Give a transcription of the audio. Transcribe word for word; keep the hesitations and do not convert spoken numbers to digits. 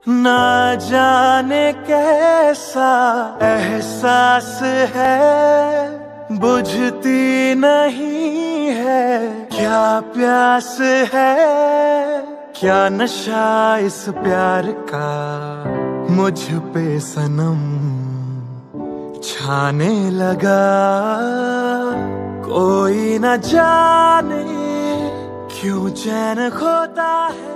ना जाने कैसा एहसास है, बुझती नहीं है क्या प्यास है, क्या नशा इस प्यार का मुझ पे सनम छाने लगा। कोई न जाने क्यों चैन खोता है।